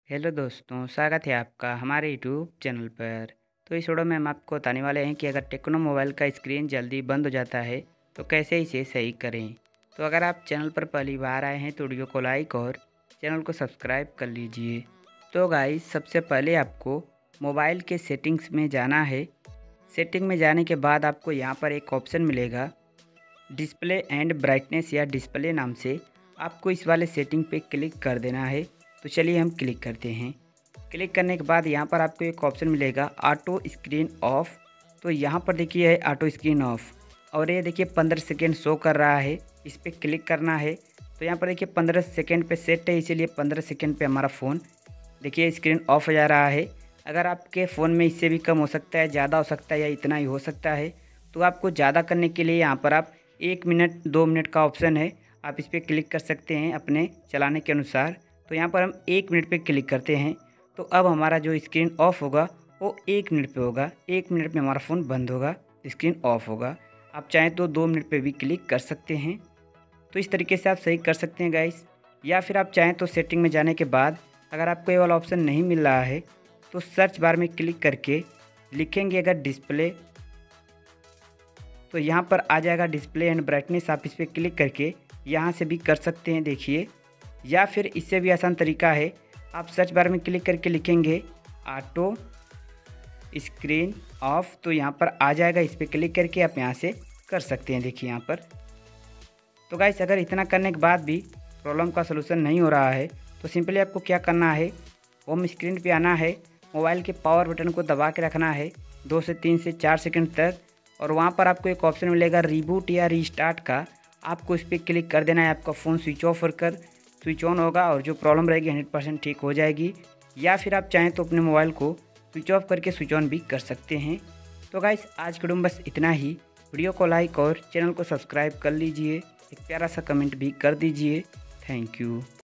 Hello दोस्तों, स्वागत है आपका हमारे यूट्यूब चैनल पर। तो इस वीडियो में हम आपको बताने वाले हैं कि अगर टेक्नो मोबाइल का स्क्रीन जल्दी बंद हो जाता है तो कैसे इसे सही करें। तो अगर आप चैनल पर पहली बार आए हैं तो वीडियो को लाइक और चैनल को सब्सक्राइब कर लीजिए। तो गाइस, सबसे पहले आपको मोबाइल के सेटिंग्स में जाना है। सेटिंग में जाने के बाद आपको यहाँ पर एक ऑप्शन मिलेगा डिस्प्ले एंड ब्राइटनेस या डिस्प्ले नाम से। आपको इस वाले सेटिंग पे क्लिक कर देना है। तो चलिए हम क्लिक करते हैं। क्लिक करने के बाद यहाँ पर आपको एक ऑप्शन मिलेगा ऑटो स्क्रीन ऑफ। तो यहाँ पर देखिए है ऑटो स्क्रीन ऑफ, और ये देखिए 15 सेकेंड शो कर रहा है। इस पर क्लिक करना है। तो यहाँ पर देखिए 15 सेकेंड पे सेट है, इसीलिए 15 सेकेंड पे हमारा फ़ोन देखिए स्क्रीन ऑफ हो जा रहा है। अगर आपके फ़ोन में इससे भी कम हो सकता है, ज़्यादा हो सकता है या इतना ही हो सकता है। तो आपको ज़्यादा करने के लिए यहाँ पर आप 1 मिनट 2 मिनट का ऑप्शन है, आप इस पर क्लिक कर सकते हैं अपने चलाने के अनुसार। तो यहाँ पर हम 1 मिनट पे क्लिक करते हैं। तो अब हमारा जो स्क्रीन ऑफ होगा वो 1 मिनट पे होगा। 1 मिनट में हमारा फ़ोन बंद होगा, स्क्रीन ऑफ होगा। आप चाहें तो 2 मिनट पे भी क्लिक कर सकते हैं। तो इस तरीके से आप सही कर सकते हैं गाइस। या फिर आप चाहें तो सेटिंग में जाने के बाद अगर आपको ये वाला ऑप्शन नहीं मिल रहा है तो सर्च बार में क्लिक करके लिखेंगे अगर डिस्प्ले, तो यहाँ पर आ जाएगा डिस्प्ले एंड ब्राइटनेस। आप इस पर क्लिक करके यहाँ से भी कर सकते हैं, देखिए। या फिर इससे भी आसान तरीका है, आप सर्च बार में क्लिक करके लिखेंगे ऑटो स्क्रीन ऑफ। तो यहाँ पर आ जाएगा, इस पर क्लिक करके आप यहाँ से कर सकते हैं, देखिए यहाँ पर। तो गाइस, अगर इतना करने के बाद भी प्रॉब्लम का सलूशन नहीं हो रहा है तो सिंपली आपको क्या करना है, होम स्क्रीन पे आना है, मोबाइल के पावर बटन को दबा के रखना है 2 से 3 से 4 सेकंड तक, और वहाँ पर आपको एक ऑप्शन मिलेगा रिबूट या रीस्टार्ट का। आपको इस पर क्लिक कर देना है। आपका फ़ोन स्विच ऑफ होकर स्विच ऑन होगा और जो प्रॉब्लम रहेगी 100% ठीक हो जाएगी। या फिर आप चाहें तो अपने मोबाइल को स्विच ऑफ करके स्विच ऑन भी कर सकते हैं। तो गाइस, आज के वीडियो में बस इतना ही। वीडियो को लाइक और चैनल को सब्सक्राइब कर लीजिए। एक प्यारा सा कमेंट भी कर दीजिए। Thank you.